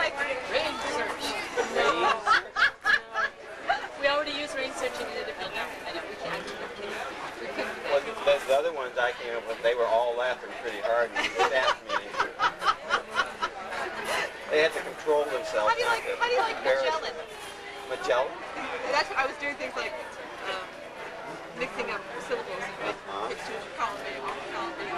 like range search. No. We already use range searching in a different level. I know we can't. We couldn't. Well, the other ones I came up with, they were all laughing pretty hard in the staff meeting. They had to control themselves. How do you like Magellan? Magellan? That's what I was doing, things like mixing up syllables and column A, column B.